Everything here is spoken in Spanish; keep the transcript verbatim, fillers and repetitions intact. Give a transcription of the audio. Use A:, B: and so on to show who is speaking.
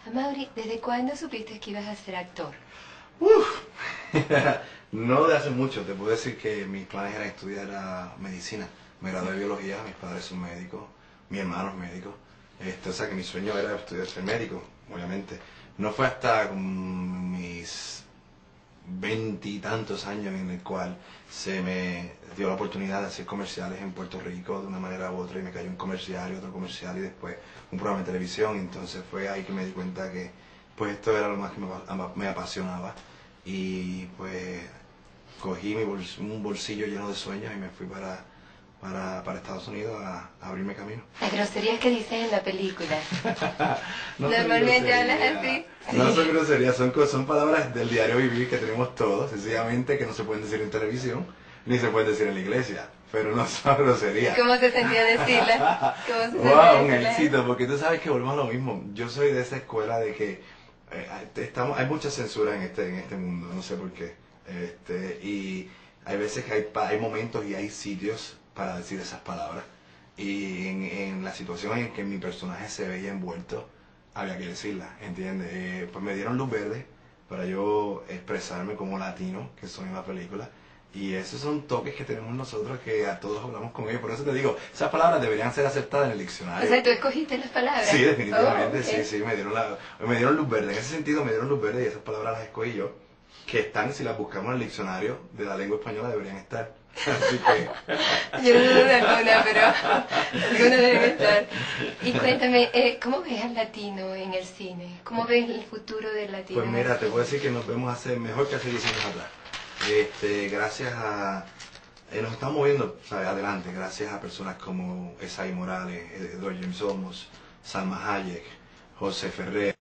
A: Amaury, ¿desde cuándo supiste que ibas a ser actor?
B: Uf, no de hace mucho. Te puedo decir que mis planes eran estudiar a medicina. Me gradué de biología, mis padres son médicos, mi hermano es médico. Este, o sea que mi sueño era estudiar ser médico, obviamente. No fue hasta con mis veintitantos años en el cual se me dio la oportunidad de hacer comerciales en Puerto Rico de una manera u otra, y me cayó un comercial y otro comercial y después un programa de televisión. Entonces fue ahí que me di cuenta que pues esto era lo más que me, me apasionaba, y pues cogí mi bols, un bolsillo lleno de sueños y me fui para, para, para Estados Unidos a, a abrirme camino.
A: Las groserías que dices en la película.
B: No
A: Normalmente hablas así.
B: No son groserías, son, son palabras del diario vivir que tenemos todos, sencillamente que no se pueden decir en televisión, ni se pueden decir en la iglesia, pero no son groserías.
A: ¿Cómo se sentía decirla? ¿Cómo se sentía
B: Wow, un
A: decirla?
B: éxito, porque tú sabes que volvemos a lo mismo. Yo soy de esa escuela de que eh, estamos, hay mucha censura en este, en este mundo, no sé por qué. Este, y hay veces que hay, hay momentos y hay sitios para decir esas palabras. Y en, en la situación en que mi personaje se veía envuelto, había que decirla, ¿entiendes? Eh, pues me dieron luz verde para yo expresarme como latino, que soy en la película. Y esos son toques que tenemos nosotros, que a todos hablamos con ellos. Por eso te digo, esas palabras deberían ser aceptadas en el diccionario.
A: O sea, tú escogiste las palabras.
B: Sí, definitivamente,
A: Oh, okay.
B: sí, sí, me dieron, la, me dieron luz verde. En ese sentido me dieron luz verde, y esas palabras las escogí yo, que están, si las buscamos en el diccionario de la lengua española, deberían estar. Así que...
A: Yo no dudo de alguna, pero alguna debe estar. Y cuéntame, eh, ¿cómo ves al latino en el cine? ¿Cómo ves el futuro del latino?
B: Pues mira, te puedo decir que nos vemos hace mejor que hace diez años atrás. Este, gracias a... Eh, nos estamos moviendo, ¿sabes?, adelante, gracias a personas como Esai Morales, Edward James Olmos, Salma Hayek, José Ferrer.